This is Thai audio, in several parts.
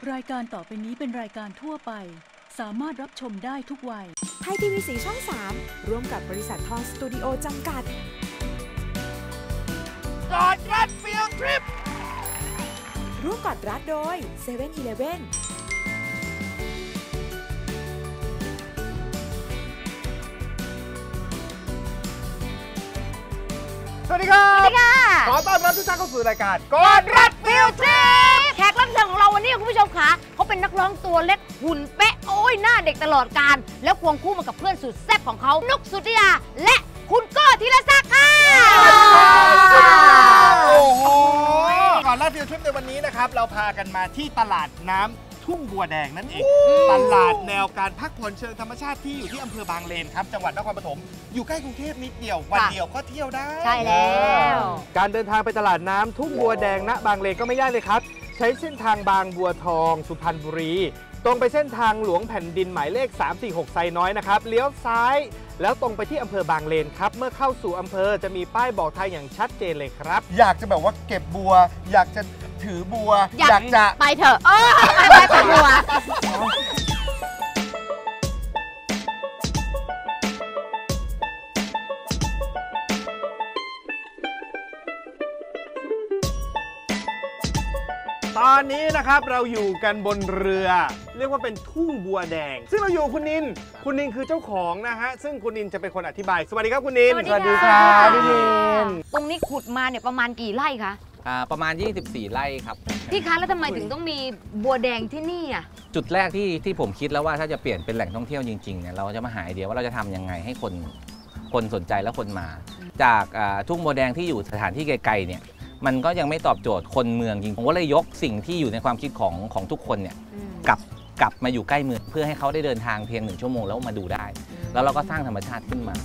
รายการต่อไปนี้เป็นรายการทั่วไปสามารถรับชมได้ทุกวัยไทยทีวีสีช่อง 3ร่วมกับบริษัททองสตูดิโอจำกัดกอดรัดฟิลทริปร่วมกอดรัดโดย7-Eleven สวัสดีครับ ขอต้อนรับทุกท่านเข้าสู่รายการกอดรัดฟิลทริปแขกรับเชิญของเราวันนี้คุณผู้ชมคะเขาเป็นนักร้องตัวเล็กหุ่นเป๊ะโอ้ยหน้าเด็กตลอดกาลแล้วควงคู่มากับเพื่อนสุดแซ่บของเขานุกสุธิยาและคุณโก้ธีรศักดิ์ค่ะโอ้โหก่อนรัดฟิลทริปในวันนี้นะครับเราพากันมาที่ตลาดน้ำทุ่งบัวแดงนั่นเองตลาดแนวการพักผ่อนเชิงธรรมชาติที่อยู่ที่อำเภอบางเลนครับจังหวัดนครปฐมอยู่ใกล้กรุงเทพนิดเดียววันเดียวก็เที่ยวได้ใช่แล้วการเดินทางไปตลาดน้ำทุ่งบัวแดงณบางเลนก็ไม่ยากเลยครับใช้เส้นทางบางบัวทองสุพรรณบุรีตรงไปเส้นทางหลวงแผ่นดินหมายเลข346ไซน้อยนะครับเลี้ยวซ้ายแล้วตรงไปที่อำเภอบางเลนครับเมื่อเข้าสู่อำเภอจะมีป้ายบอกทางอย่างชัดเจนเลยครับอยากจะแบบว่าเก็บบัวอยากจะถือบัวอยากจะไปเถอะไปบัวตอนนี้นะครับเราอยู่กันบนเรือเรียกว่าเป็นทุ่งบัวแดงซึ่งเราอยู่คุณนินคือเจ้าของนะฮะซึ่งคุณนินจะเป็นคนอธิบายสวัสดีครับคุณนินสวัสดีครับพี่นินตรงนี้ขุดมาเนี่ยประมาณกี่ไร่คะประมาณ24 ไร่ครับพี่คะแล้วทำไมถึงต้องมีบัวแดงที่นี่อ่ะจุดแรกที่ผมคิดแล้วว่าถ้าจะเปลี่ยนเป็นแหล่งท่องเที่ยวจริงๆเนี่ยเราจะมาหาไอเดียว่าเราจะทำยังไงให้คนสนใจและคนมาจากทุ่งบัวแดงที่อยู่สถานที่ไกลๆเนี่ยมันก็ยังไม่ตอบโจทย์คนเมืองจริงผมก็เลยยกสิ่งที่อยู่ในความคิดของทุกคนเนี่ยกลับมาอยู่ใกล้เมืองเพื่อให้เขาได้เดินทางเพียง1 ชั่วโมงแล้วมาดูได้แล้วเราก็สร้างธรรมชาติขึ้นมา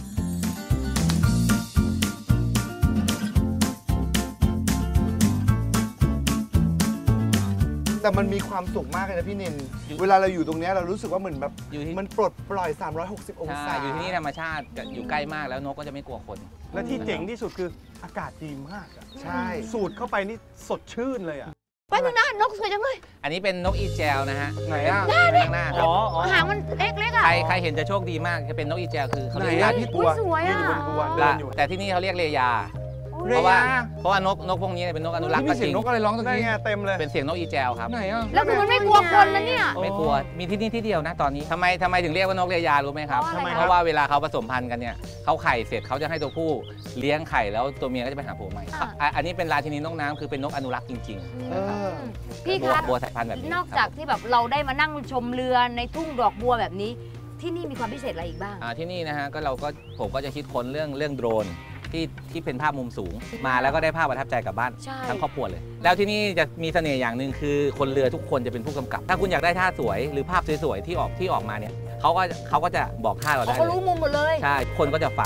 แต่มันมีความสุขมากเลยนะพี่นินเวลาเราอยู่ตรงนี้เรารู้สึกว่าเหมือนแบบมันปลดปล่อย360องศาอยู่ที่นี่ธรรมชาติอยู่ใกล้มากแล้วนกก็จะไม่กลัวคนและที่เจ๋งที่สุดคืออากาศดีมากใช่สูดเข้าไปนี่สดชื่นเลยอ่ะไปดูนะนกสวยจังเลยอันนี้เป็นนกอีแจวนะฮะไหนอ่ะข้างหน้าครับหางมันเล็กๆอ่ะใครเห็นจะโชคดีมากจะเป็นนกอีแจวคือเขาเรียกพี่ตัวสวยอ่ะแต่ที่นี่เขาเรียกเรยาเพราะว่านกพวกนี้เป็นนกอนุรักษ์ก็จริงนกอะไรร้องตรงนี้เต็มเลยเป็นเสียงนกอีแจวครับไหนอ่ะแล้วคือมันไม่กลัวคนนะเนี่ยไม่กลัวมีที่นี่ที่เดียวนะตอนนี้ทำไมถึงเรียกว่านกเรยารู้ไหมครับเพราะว่าเวลาเขาผสมพันธุ์กันเนี่ยเขาไข่เสร็จเขาจะให้ตัวผู้เลี้ยงไข่แล้วตัวเมียก็จะไปหาผัวใหม่อันนี้เป็นราชินีนกน้ำคือเป็นนกอนุรักษ์จริงๆพี่คะบัวสายพันธุ์แบบนี้นอกจากที่แบบเราได้มานั่งชมเรือในทุ่งดอกบัวแบบนี้ที่นี่มีความพิเศษอะไรอีกบ้างที่นี่นะฮะผมก็จะคิดค้นเรื่องโดรนที่เป็นภาพมุมสูงมาแล้วก็ได้ภาพประทับใจกลับบ้านทั้งครอบครัวเลยแล้วที่นี่จะมีเสน่ห์อย่างหนึ่งคือคนเรือทุกคนจะเป็นผู้กำกับถ้าคุณอยากได้ท่าสวยหรือภาพสวยๆที่ออกมาเนี่ยเขาก็จะบอกท่าเราได้เขารู้มุมหมดเลยใช่คนก็จะฟัง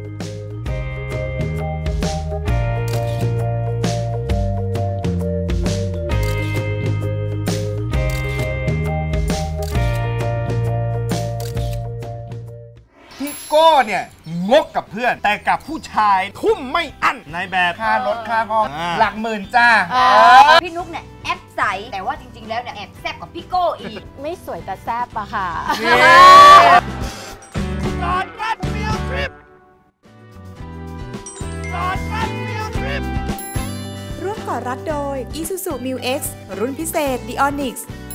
โก้เนี่ยงกกับเพื่อนแต่กับผู้ชายทุ่มไม่อั้นในแบบค่ารถค่าห้องหลักหมื่นจ้าพี่นุ๊กเนี่ยแอบใสแต่ว่าจริงๆแล้วเนี่ยแอบแซ่บกว่าพี่โก้อีกไม่สวยแต่แซ่บอะค่ะกอดรัดฟิลทริปกอดรัดฟิลทริปร่วมกอดรัดโดย Isuzu Mu X รุ่นพิเศษ The Onyx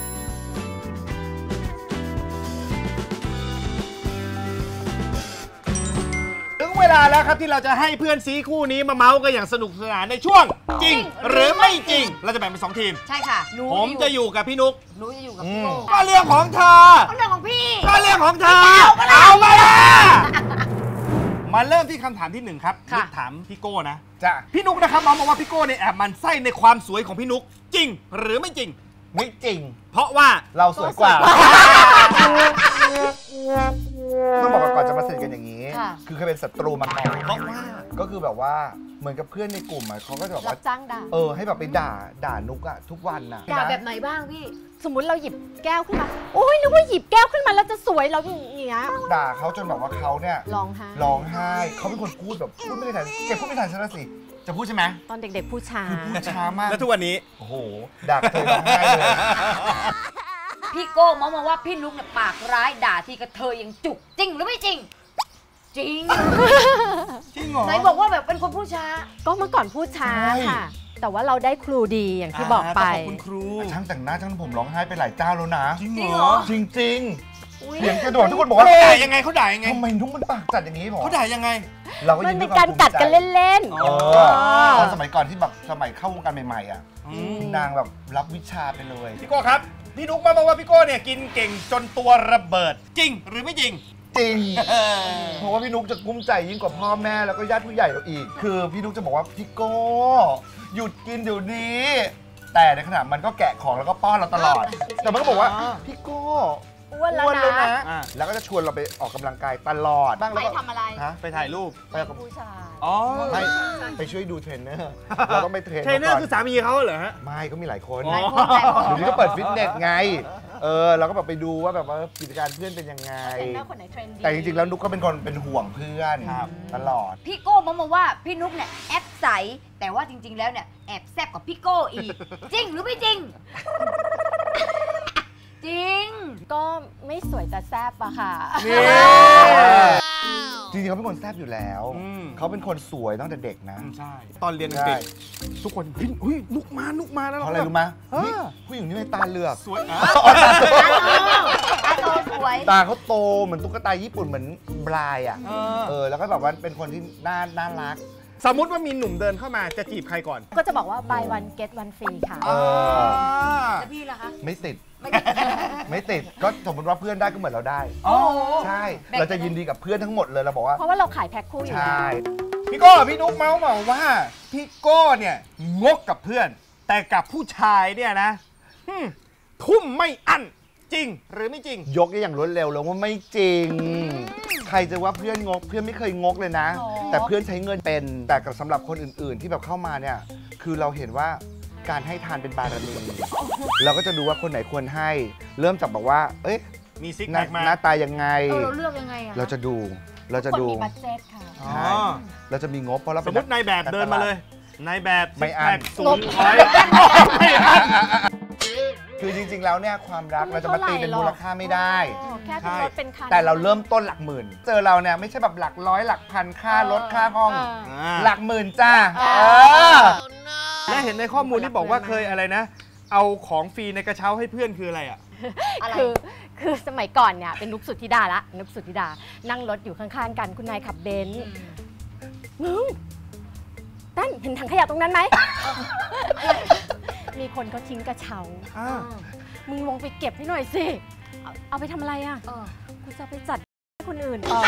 เวลาแล้วครับที่เราจะให้เพื่อนซีคู่นี้มาเมาส์กันอย่างสนุกสนานในช่วงจริงหรือไม่จริงเราจะแบ่งเป็น2 ทีมใช่ค่ะผมจะอยู่กับพี่นุ๊กหนูจะอยู่กับพี่โก้ก็เรื่องของเธอก็เรื่องของพี่ก็เรื่องของเธอเอามาละมาเริ่มที่คำถามที่1ครับนุ๊กถามพี่โก้นะจ้ะพี่นุ๊กนะครับน้องบอกว่าพี่โก้เนี่ยแอบมันไส้ในความสวยของพี่นุ๊กจริงหรือไม่จริงไม่จริงเพราะว่าเราสวยกว่าต้องบอกก่อนจะมาสนิทกันอย่างนี้คือเคยเป็นศัตรูมาก่อนเพราะว่าก็คือแบบว่าเหมือนกับเพื่อนในกลุ่มเขาก็จะแบบว่าจ้างด่าให้แบบไปด่านุกอะทุกวันน่ะด่าแบบไหนบ้างพี่สมมุติเราหยิบแก้วขึ้นมาโอ้ยนึกว่าหยิบแก้วขึ้นมาแล้วจะสวยเราอย่างเงี้ยด่าเขาจนแบบว่าเขาเนี่ยร้องไห้เขาเป็นคนพูดแบบพูดไม่ได้ทันเก็บพูดไม่ทันฉันนะสิจะพูดใช่ไหมตอนเด็กๆพูดช้าคือพูดช้ามากแล้วทุกวันนี้โอ้โหดักเธอร้องไห้เลยพี่โก้มองมาว่าพี่นุ๊กเนี่ยปากร้ายด่าทีกระเทยยังจุกจริงหรือไม่จริง จริงจริงเหรอไหนบอกว่าแบบเป็นคนพูดช้าก็เมื่อก่อนพูดช้าใช่ค่ะ แต่ว่าเราได้ครูดีอย่างที่บอกไปขอบคุณครูช่างแต่งหน้าช่างผมร้องไห้ไปหลายเจ้าแล้วนะจริงจริงเหเหรรออจริงอุ๊ยๆเสียงกระโดดทุกคนบอกว่าเขาด่ายังไงเขาด่ายังไงทำไมนุ๊กมันปากจัดอย่างนี้หรอเขาด่ายังไงเราก็มัยินนเป็ด้วน ยควการมภูมิกัดกันใจเล่นเออตอนสมัยก่อนที่แบบสมัยเข้าวงการใหม่ๆอ่ะนางแบบรับวิชาไปเลยพี่โก้ครับ พี่นุ๊กมาบอกว่าพี่โก้เนี่ยกินเก่งจนตัวระเบิด จริงหรือไม่จริงจริง เพราะว่าพี่นุ๊กจะกุ้มใจยิ่งกว่าพ่อแม่แล้วก็ญาติผู้ใหญ่เราอีก คือพี่นุ๊กจะบอกว่าพี่โก้หยุดกินเดี๋ยวนี้ แต่ในขณะมันก็แกะของแล้วก็ป้อนเราตลอด แต่มันก็บอกว่าพี่โก้ๆอ้วนแล้วอ้วนแล้วนะนะอ่าแล้วก็จะชวนเราไปออกกำลังกายตลอดบ้างไปแล้วก็ทำอะไรฮะไปถ่ายรูปไปกับผู้ชายอ๋อไม่ไปช่วยดูเทรนเนอร์เราต้องไปเทรนเทรนเนอร์ก่คือสามีเขาเหรอฮะไม่ก็มีหลายคนอ๋อเดี๋ยวนี้ก็เปิดฟิตเนสไงเราก็แบบไปดูว่าแบบว่ากิจการเพื่อนเป็นยังไงเทรนเนอร์คนไหนเทรนดีแต่จริงๆแล้วนุ๊กก็เป็นคนเป็นห่วงเพื่อนตลอดพี่โก้มองมาว่าพี่นุ๊กเนี่ยแอบใสแต่ว่าจริง ๆ แล้วเนี่ยแอบแซบกับพี่โก้อีก จริงหรือไม่จริง จริงก็ไม่สวยแต่แซ่บอะค่ะจริงๆเขาเป็นคนแซ่บอยู่แล้วอืมเขาเป็นคนสวยตั้งแต่เด็กนะใช่ ตอนเรียนอังกฤษทุกคนเฮ้ยนุ๊กมาแล้วเพราะอะไรรู้ไหมเฮ้ยผู้หญิงนี่ไม่ตาเหลือกสวยอ่ะอาโตสวยตาเขาโตเหมือนตุ๊กตาญี่ปุ่นเหมือนบลายอ่ะแล้วก็แบบว่าเป็นคนที่น่ารักสมมุติว่ามีหนุ่มเดินเข้ามาจะจีบใครก่อนก็จะบอกว่า buy one get one free ค่ะแล้วพี่ล่ะคะไม่ติดไม่ได้ไม่ติดก็สมมติว่าเพื่อนได้ก็เหมือนเราได้โอ้โหใช่ เราจะยินดีกับเพื่อนทั้งหมดเลยเราบอกว่าเพราะว่าเราขายแพ็คคู่อยู่ใช่พี่โก้พี่นุ๊กเมาส์มาว่าพี่โก้เนี่ยงกกับเพื่อน แต่กับผู้ชายเนี่ยนะทุ่มไม่อั้นจริงหรือไม่จริงยกได้อย่างรวดเร็วเลยว่าไม่จริง ใครจะว่าเพื่อนงกเพื่อนไม่เคยงกเลยนะ แต่เพื่อนใช้เงินเป็น แต่กับสำหรับคนอื่นๆ ที่แบบเข้ามาเนี่ยคือเราเห็นว่าการให้ทานเป็นบารมีเราก็จะดูว่าคนไหนควรให้ เริ่มจากบอกว่า เอ้ยมีซิกหแพน้าคมาหน้าตายังไงเราเลือกยังไงอะเราจะดูเราจะคนดูมีบัตเจ็ตค่ะอ๋อใช่เราจะมีงบเพราะเราสเป็มมตินายแบบเดินมาเลยนายแบบไม่อั้นสูงร้อยคือจริงๆแล้วเนี่ยความรักเราจะมาตีเป็นมูลค่าไม่ได้แค่เป็นรถเป็นคันแต่เราเริ่มต้นหลักหมื่น เจอเราเนี่ยไม่ใช่แบบหลักร้อยหลักพันค่ารถค่าห้อง หลักหมื่นจ้าและเห็นในข้อมูลที่บอกว่าเคยอะไรนะ เอาของฟรีในกระเช้าให้เพื่อนคืออะไรอ่ะอะไรคือสมัยก่อนเนี่ยเป็นนุกสุทธิดาละนุกสุทธิดา นั่งรถอยู่ข้างๆกันคุณนายขับเบนซ์มึงตั้นเห็นถังขยะตรงนั้นไหม มีคนเขาทิ้งกระเช้า มึงลงไปเก็บให้หน่อยสิ เอาไปทำอะไรอ่ะ กูจะไปจัดให้คนอื่นต่อ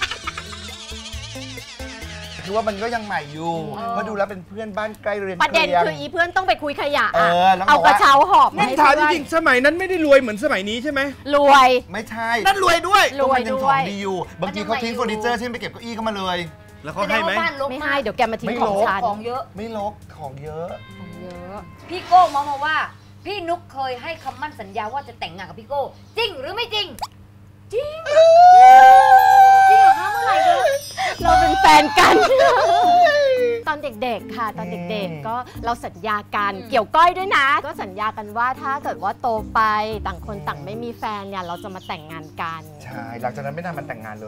คือว่ามันก็ยังใหม่อยู่เพราะดูแล้วเป็นเพื่อนบ้านใกล้เรียนประเด็นคียงคืออีเพื่อนต้องไปคุยขยะแล้วเอาบอกกระว่าเช้าหอบมานั่นให้ถามจเพื่อนริงๆสมัยนั้นไม่ได้รวยเหมือนสมัยนี้ใช่ไหมรวยไม่ใช่นั่นรวยด้วยรวยก็มันงด้ขวองยดีอยู่ บางทีเขาทิ้งเฟอร์นิเจอร์เช่นไปเก็บเก้าอี้เข้ามาเลยแล้วเขาให้ไหมแสดงว่าบ้านรกไม่มาให้กเดี๋ยวแกมาทิ้งไม่ของลบฉันของเยอะไม่ลกของเยอะเยอะพี่โก้มองมาว่า พี่นุ๊กเคยให้คำมั่นสัญญาว่าจะแต่งงานกับพี่โก้ จริงหรือไม่จริง จริง จริงเหรอคะเมื่อไหร่คะเราเป็นแฟนกัน ตอนเด็กๆค่ะ ตอนเด็กๆก็เราสัญญากันเกี่ยวก้อยด้วยนะ ก็สัญญากันว่าถ้าเกิดว่าโตไปต่างคนต่างไม่มีแฟนเนี่ยเราจะมาแต่งงานกันใช่ หลังจากนั้นไม่นานมันแต่งงานเลย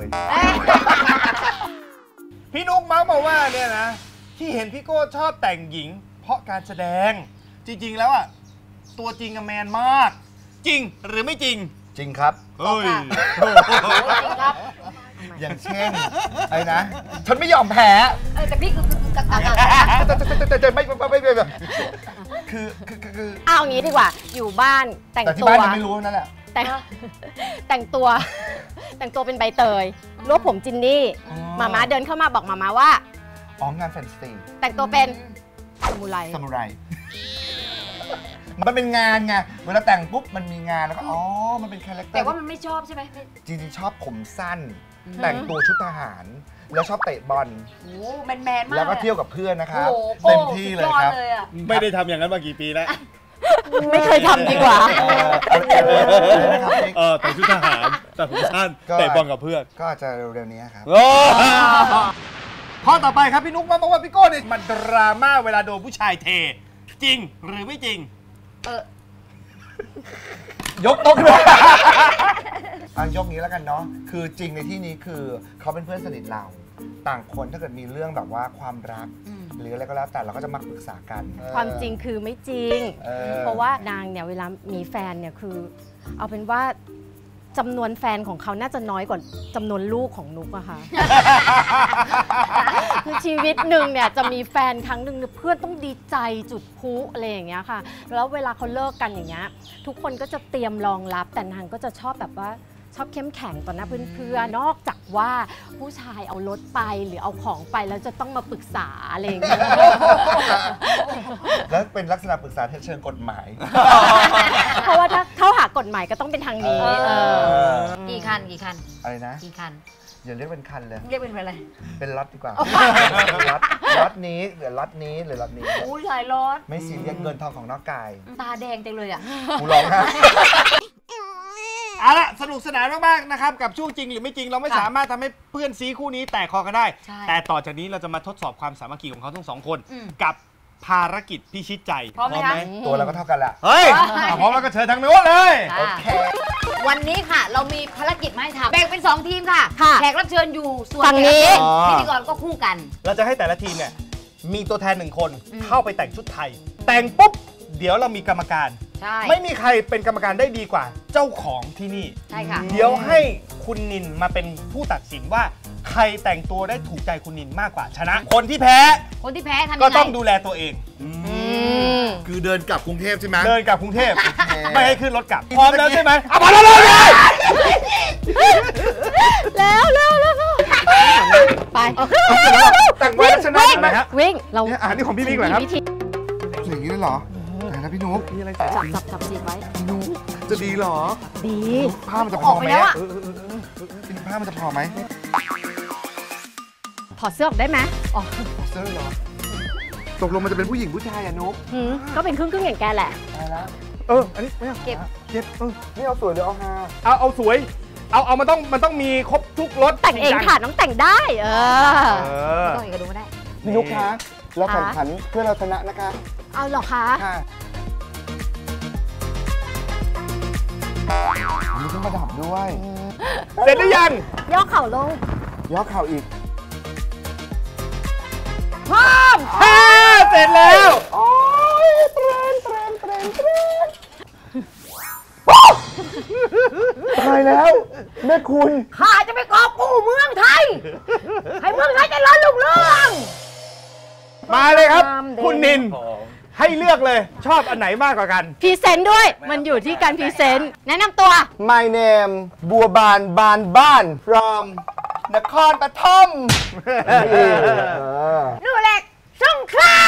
พี่นุ๊กเมาส์มาว่าเนี่ยนะ ที่เห็นพี่โก้ชอบแต่งหญิง เพราะการแสดง จริงๆแล้วอ่ะตัวจริงอะแมนมาก จริงหรือไม่จริงจริงครับเฮ้ยจริงครับอย่างเช่นไอ้นะ ฉันไม่ยอมแพ้แต่พี่คือกักแต่ไม่แบบคือเอางี้ดีกว่า อยู่บ้านแต่งแต่ที่ตัวบ้านยังไม่รู้นั่นแหละแต่งตัว แต่งตัวเป็นใบเตยรวบผมจินนี่หมาม้าเดินเข้ามาบอกหมาม้าว่าอ๋องานแฟนซีแต่งตัวเป็นซามูไรซามูไรมันเป็นงานไง เวลาแต่งปุ๊บมันมีงานแล้วก็ อ๋อ มันเป็นคาแรคเตอร์แต่ว่ามันไม่ชอบใช่ไหมจริงๆชอบผมสั้น แต่งตัวชุดทหาร แล้วชอบเตะบอลโอ้แมนมากแล้วก็เที่ยวกับเพื่อนนะครับโอ้โหเต็มที่เลยครับสุดอดเลยอะไม่ได้ทำอย่างนั้นมากี่ปีแล้วไม่เคยทำดีกว่านะครับแต่ชุดทหารแต่ผมสั้นก็แต่บอลกับเพื่อนก็อาจจะเร็วๆนี้ครับโอ้ข้อต่อไปครับพี่นุ๊กมาบอกว่าพี่โก้เนี่ยมันดราม่าเวลาโดนผู้ชายเท จริงหรือไม่จริงยกโต๊ะขึ้นมายกนี้แล้วกันเนาะคือจริงในที่นี้คือเขาเป็นเพื่อนสนิทเราต่างคนถ้าเกิดมีเรื่องแบบว่าความรักหรืออะไรก็แล้วแต่เราก็จะมักปรึกษากันความจริงคือไม่จริง เพราะว่านางเนี่ยเวลามีแฟนเนี่ยคือ เอาเป็นว่าจำนวนแฟนของเขาน่าจะน้อยกว่าจำนวนลูกของนุกอะค่ะ คือชีวิตหนึ่งเนี่ยจะมีแฟนครั้งหนึ่งเพื่อนต้องดีใจจุดพลุอะไรอย่างเงี้ยค่ะแล้วเวลาเขาเลิกกันอย่างเงี้ยทุกคนก็จะเตรียมรองรับแต่นางก็จะชอบแบบว่าชอบเข้มแข็งต่อหน้าเพื่อนๆนอกจากว่าผู้ชายเอารถไปหรือเอาของไปแล้วจะต้องมาปรึกษาอะไรอย่างเงี้ยแล้วเป็นลักษณะปรึกษาเชิงกฎหมายเพราะว่าถ้าเข้าหากฎหมายก็ต้องเป็นทางนี้กี่คันอะไรนะกี่คันอย่าเรียกเป็นคันเลยเรียกเป็นอะไรเป็นล็อตดีกว่า ล็อตนี้หรือล็อตนี้หรือล็อตนี้อุ้ยหลายรถไม่ซีเรียสเงินทองของนอกกายตาแดงจังเลยอ่ะกูร้องไห้เอาละสนุกสนานมากๆนะครับกับช่วงจริงหรือไม่จริงเราไม่สามารถทำให้เพื่อนซีคู่นี้แตกคอกันได้ แต่ต่อจากนี้เราจะมาทดสอบความสามัคคีของเขาทั้งสองคน กับภารกิจพิชิตใจพร้อมไหมคะตัวเราก็เท่ากันแหละเฮ้ยพร้อมแล้วก็เชิญทางโน้นเลยโอเควันนี้ค่ะเรามีภารกิจมาให้ทำแบ่งเป็น2ทีมค่ะ แขกรับเชิญอยู่ส่วนฝั่งนี้พิธีกรก็คู่กันเราจะให้แต่ละทีมเนี่ยมีตัวแทน1 คนเข้าไปแต่งชุดไทย แต่งปุ๊บเดี๋ยวเรามีกรรมการใช่ไม่มีใครเป็นกรรมการได้ดีกว่าเจ้าของที่นี่ใช่ค่ะเดี๋ยวให้คุณนินมาเป็นผู้ตัดสินว่าใครแต่งตัวได้ถูกใจคุณนินมากกว่าชนะ คนที่แพ้คนที่แพ้ทำยังไงก็ต้องดูแลตัวเองคือเดินกลับกรุงเทพใช่ไหมเดินกลับกรุงเทพโอเคไม่ให้ขึ้นรถกลับ พร้อมแล้วใช่ไหมเอามาแล้วเลยแล้วไปแต่งไว้แล้วชนะไหมฮะวิ่งเราเนี่ยนี่ของพี่บิ๊กเหรอครับมีวิธีอย่างนี้เลยเหรอไหนนะพี่นุ๊กมีอะไรจับจีบไว้พี่นุ๊กจะดีเหรอดีผ้ามันจะพอออกไหไปมแล้วอ่ะผ้ามันจะพอไหมถอดเสื้อออกได้ไหมอ๋อเสื้อเหรอตกลงมันจะเป็นผู้หญิงผู้ชายอะนุ๊กก็เป็นครึ่งอย่างแกแหละได้แล้วอันนี้ไม่เอาเก็บเก็บนี่เอาสวยหรือเอาฮาเอาสวย เอามันต้องมีครบทุกรสแต่งเองค่ะน้องแต่งได้ต้องอีกก็ดูไม่ได้พี่นุ๊กคะเราแข่งขันเพื่อเราชนะนะคะเอาเหรอคะค่ะมีเครื่องประดับด้วยเสร็จหรือยังย่อเข่าลงย่อเข่าอีกเสร็จแล้วโอ้ยเตรนตายแล้ว แม่คุณข้าจะไปกอบกู้เมืองไทย ให้เมืองไทยเจริญรุ่งเรืองมาเลยครับ คุณนิน ให้เลือกเลย ชอบอันไหนมากกว่ากันพรีเซนต์ด้วย มันอยู่ที่การพรีเซนต์ แนะนำตัว My name บัวบานบ้าน from นครปฐมนู่นแหละสงขลา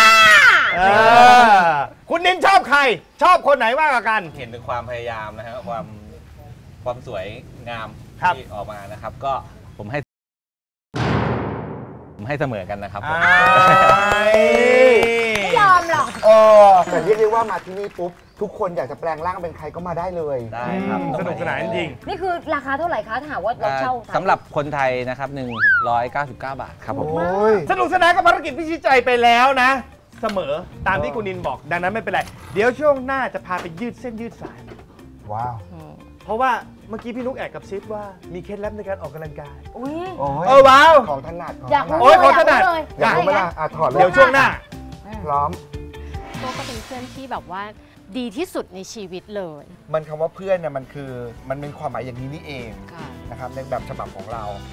คุณนินชอบใคร ชอบคนไหนมากกว่ากันเห็นถึงความพยายามนะครับความสวยงามครับที่ออกมานะครับ ก็ผมให้เสมอกันนะครับผมไม่ยอมหรอกแต่เรียกได้ว่ามาที่นี่ปุ๊บ ทุกคนอยากจะแปลงร่างเป็นใครก็มาได้เลยได้ครับสนุกสนานจริงนี่คือราคาเท่าไหร่คะถ้าหากว่าเราเช่าสำหรับคนไทยนะครับ199 บาทครับผมโอ้ยสนุกสนานกับภารกิจพิชิตใจไปแล้วนะ เสมอตามที่คุณนินบอก ดังนั้นไม่เป็นไร เดี๋ยวช่วงหน้าจะพาไปยืดเส้นยืดสายว้าวเพราะว่าเมื่อกี้พี่นุ๊กแอบกับซิปว่ามีเคล็ดลับในการออกกำลังกายอุ้ยโอ้ยว้าวของถนัดอยากรู้โอ้ยขอถนัดเลยอยากรู้ไหมล่ะถอดเลยเดี๋ยวช่วงหน้าพร้อมโก้ก็เป็นเพื่อนที่แบบว่าดีที่สุดในชีวิตเลยมันคำว่าเพื่อนเนี่ยมันเป็นความหมายอย่างนี้นี่เองนะครับในแบบฉบับของเรา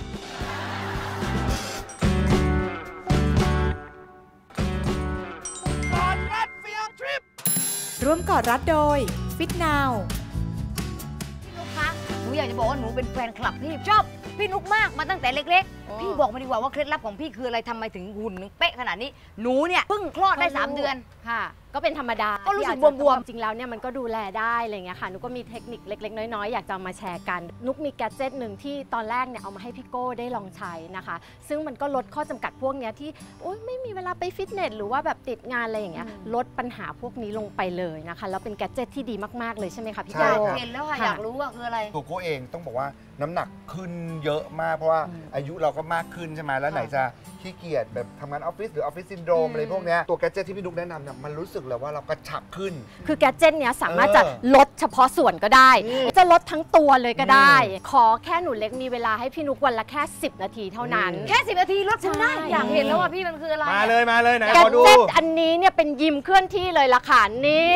ร่วมกอดรัดโดย Fit Now นุ๊กคะหนูอยากจะบอกว่าหนูเป็นแฟนคลับพี่ชอบพี่นุ๊กมากมาตั้งแต่เล็กๆ พี่บอกมาดีกว่าว่าเคล็ดลับของพี่คืออะไรทำไมถึงหุ่นนึงเป๊ะขนาดนี้ หนูเนี่ยเพิ่งคลอดได้3 เดือนค่ะก็เป็นธรรมดาก็รู้สึกที่อาจจะบวมๆจริงแล้วเนี่ยมันก็ดูแลได้อะไรเงี้ยค่ะนุกก็มีเทคนิคเล็กๆน้อยๆอยากจะเอามาแชร์กันนุกมีแกดเจ็ตหนึ่งที่ตอนแรกเนี่ยเอามาให้พี่โก้ได้ลองใช้นะคะซึ่งมันก็ลดข้อจำกัดพวกเนี้ยที่โอ๊ยไม่มีเวลาไปฟิตเนสหรือว่าแบบติดงานอะไรอย่างเงี้ยลดปัญหาพวกนี้ลงไปเลยนะคะแล้วเป็นแกดเจ็ตที่ดีมากๆเลยใช่ไหมคะพี่ใช่โก้ครับเห็นแล้วค่ะค่ะอยากรู้ว่าคืออะไรตัวโก้เองต้องบอกว่าน้ำหนักขึ้นเยอะมากเพราะว่าอายุเราก็มากขึ้นใช่ไหมแล้วไหนจะขี้เกียจแบบทำงานออฟฟิศหรือออฟฟิศซินโดรมอะไรพวกเนี้ยตัวแกดเจ็ตที่พี่นุ๊กแนะนำเนี่ยมันรู้สึกเลยว่าเรากระชับขึ้นคือแกดเจ็ตเนี้ยสามารถจะลดเฉพาะส่วนก็ได้ จะลดทั้งตัวเลยก็ได้ ขอแค่หนูเล็กมีเวลาให้พี่นุกวันละแค่10 นาทีเท่านั้นแค่10 นาทีลดคุณได้ใช่อยากเห็นแล้วว่าพี่มันคืออะไรมาเลยมาเลยไหนแกขดอดูเจ็ตอันนี้เนี่ยเป็นยิมเคลื่อนที่เลยล่ะค่ะนี่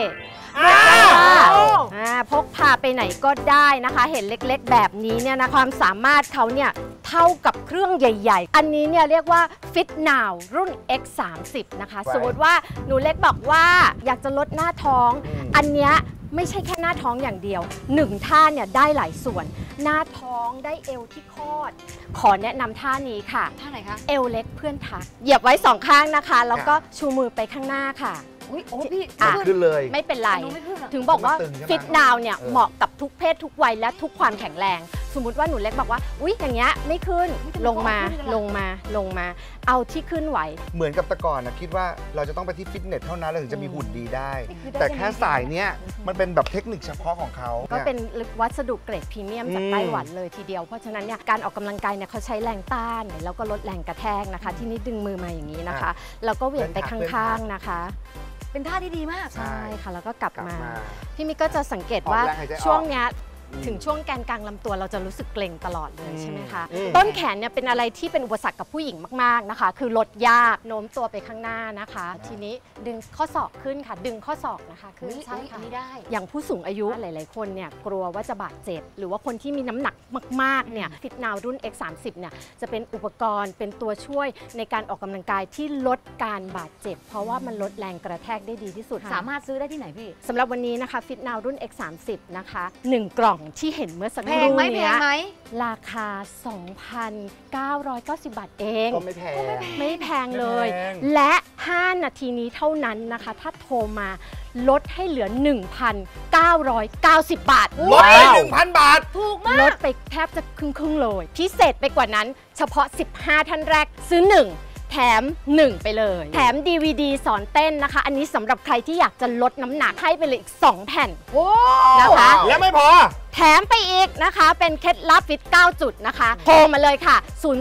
พกพาไปไหนก็ได้นะคะ เห็นเล็กๆแบบนี้เนี่ยนะความสามารถเขาเนี่ยเท่ากับเครื่องใหญ่ๆ อันนี้เนี่ยเรียกว่า Fit Now รุ่น X30 นะคะไว้สมมติว่าหนูเล็กบอกว่าอยากจะลดหน้าท้อง อันเนี้ยไม่ใช่แค่หน้าท้องอย่างเดียว1ท่าเนี่ยได้หลายส่วน หน้าท้องได้เอวที่คลอด ขอแนะนำท่านี้ค่ะท่าไหนคะเอวเล็กเพื่อนทักเหยียบไว้2ข้างนะคะแล้วก็ชูมือไปข้างหน้าค่ะอุ้ยโอ้พี่อ่ะขึ้นเลยไม่เป็นไรหนูไม่ขึ้นอะถึงบอกว่ามันตึงใช่ไหมฟิตนาวเนี่ยเออเหมาะกับทุกเพศทุกวัยและทุกความแข็งแรง สมมุติว่าหนูเล็กบอกว่าอุ๊ยอย่างเงี้ยไม่ขึ้นลงมาลงมาลงมา เอาที่ขึ้นไหวเหมือนกับแต่ก่อนนะคิดว่าเราจะต้องไปที่ฟิตเนสเท่านั้นเราถึงจะมีหุ่นดีได้นี่คือได้แต่แค่จริงๆสายเนี้ยมันเป็นแบบเทคนิคเฉพาะของเขาก็ยเป็นวัสดุเกรดพรีเมียมจากอืมไต้หวันเลยทีเดียว เพราะฉะนั้นเนี่ยการออกกำลังกายเนี่ยเขาใช้แรงต้านแล้วก็ลดแรงกระแทกนะคะ ที่นี่ดึงมือมาอย่างนี้นะคะแล้วก็เหวี่ยงไปข้างๆนะคะเป็นท่าที่ดีมากใช่ค่ะแล้วก็กลับกลับมามาพี่มิกก็จะสังเกตว่าออกแรงหายใจออกช่วงเนี้ยถึงช่วงแกนกลางลำตัวเราจะรู้สึกเกร็งตลอดเลยใช่ไหมคะอืมต้นแขนเนี่ยเป็นอะไรที่เป็นอุปสรรคกับผู้หญิงมากๆนะคะ คือลดยากโน้มตัวไปข้างหน้านะคะ ทีนี้ดึงข้อศอกขึ้นค่ะ ดึงข้อศอกนะคะขึ้นอุ๊ยใช่อุ๊ยอัค่ะนนี้ได้อย่างผู้สูงอายุหลายๆคนเนี่ยกลัวว่าจะบาดเจ็บ หรือว่าคนที่มีน้ำหนักมากๆเนี่ยฟิตนาวรุ่น X30 เนี่ยจะเป็นอุปกรณ์เป็นตัวช่วยในการออกกำลังกายที่ลดการบาดเจ็บ เพราะว่ามันลดแรงกระแทกได้ดีที่สุดสามารถซื้อได้ที่ไหนพี่สำหรับวันนี้นะคะฟิตนาวรุ่น X30 นะคะ1กล่องที่เห็นเมื่อสักคแพรู่งไหมแพเนี้งยไหมราคา 2,990 บาทเองก็ไม่แพงไม่แพงเลยไม่แพงและ 5 นาทีนี้เท่านั้นนะคะ ถ้าโทรมาลดให้เหลือ 1,990 บาทลดไป 1,000 บาทถูกมากลดไปแทบจะครึ่งๆเลย พิเศษไปกว่านั้น เฉพาะ 15 ท่านแรกซื้อ 1 แถม 1 ไปเลย แถม DVD สอนเต้นนะคะ อันนี้สำหรับใครที่อยากจะลดน้ำหนักให้ไปเลยอีก 2 แผ่นโอ้นะคะแล้วไม่พอแถมไปอีกนะคะ เป็นเคล็ดลับฟิต 9 จุดนะคะ โทรมาเลยค่ะ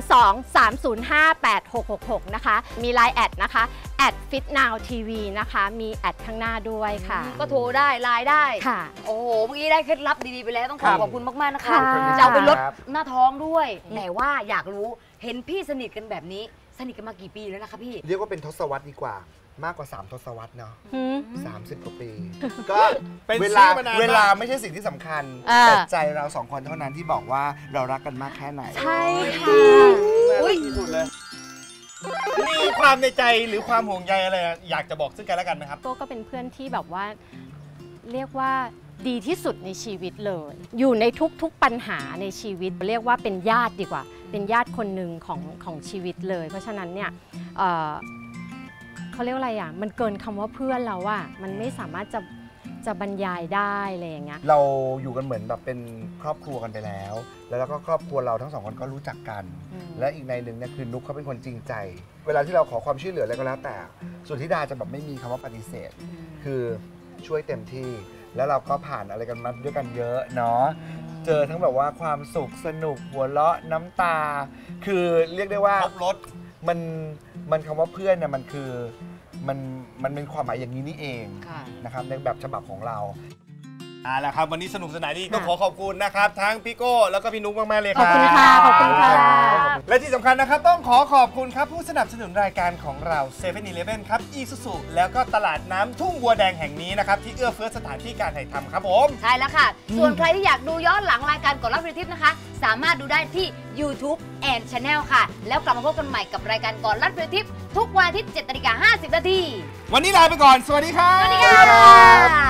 02-305-8666 นะคะ มี Line แอดนะคะ@fitnowtv นะคะ มีแอดข้างหน้าด้วยค่ะก็โทรได้ไลน์ได้ค่ะโอ้โห เมื่อกี้ได้เคล็ดลับดีๆไปแล้วต้องขครัอบ คุณมากๆนะคะค่ะจะเอาไปลดหน้าท้องด้วย แต่ว่าอยากรู้เห็นพี่สนิทกันแบบนี้ สนิทกันมากี่ปีแล้วนะคะพี่เรียกว่าเป็นทศวรรษดีกว่ามากกว่า 3 ทศวรรษเนาะหืม 30 กว่าปี ก็เป็นเวลาชื่อมานานมากเวลาไม่ใช่สิ่งที่สำคัญ แต่ใจเราสองคนเท่านั้นที่บอกว่าเรารักกันมากแค่ไหนใช่ค่ะอุ๊ยที่สุดเลย มีความในใจหรือความห่วงใยอะไรอยากจะบอกซึ่งกันและกันไหมครับก็เป็นเพื่อนที่แบบว่าเรียกว่าดีที่สุดในชีวิตเลย อยู่ในทุกๆปัญหาในชีวิต เรียกว่าเป็นญาติดีกว่า เป็นญาติคนหนึ่งของชีวิตเลย เพราะฉะนั้นเนี่ยเขาเรียกว่าอะไรอ่ะมันเกินคำว่าเพื่อนแล้วอ่ะมันไม่สามารถจะบรรยายได้อะไรอย่างเงี้ยเราอยู่กันเหมือนแบบเป็นครอบครัวกันไปแล้ว แล้วก็ครอบครัวเราทั้งสองคนก็รู้จักกัน และอีกในหนึ่งเนี่ยคือนุ๊กเขาเป็นคนจริงใจ เวลาที่เราขอความช่วยเหลืออะไรก็แล้วแต่ ส่วนธิดาจะแบบไม่มีคำว่าปฏิเสธ คือช่วยเต็มที่ แล้วเราก็ผ่านอะไรกันมาด้วยกันเยอะเนาะ เจอทั้งแบบว่าความสุขสนุกหัวเราะน้ำตา คือเรียกได้ว่าครบรถมันคำว่าเพื่อนเนี่ยมันคือมันเป็นความหมายอย่างนี้นี่เองค่ะนะครับในแบบฉบับของเราเอาละครับวันนี้สนุกสนานดีต้องขอขอบคุณนะครับ ทั้งพี่โก้แล้วก็พี่นุ๊กมากๆเลยคขรัอบบ คุณค่ะ ขอบคุณค่ะและที่สำคัญนะครับต้องขอขอบคุณครับผู้สนับสนุนรายการของเรา7-Eleven ครับ Isuzu แล้วก็ตลาดน้ำทุ่งบัวแดงแห่งนี้นะครับที่เอื้อเฟื้อสถานที่การถ่ายทำครับผมใช่แล้วค่ะ ส่วนใครที่อยากดูย้อนหลังรายการก่อนรับรีทิปนะคะ สามารถดูได้ที่ YouTube and Channel ค่ะ แล้วกลับมาพบกันใหม่กับรายการก่อนรับรีทิปทุกวันอาทิตย์ 7:50 น. วันนี้ลาไปก่อน สวัสดีครับสวัสดีค่ะ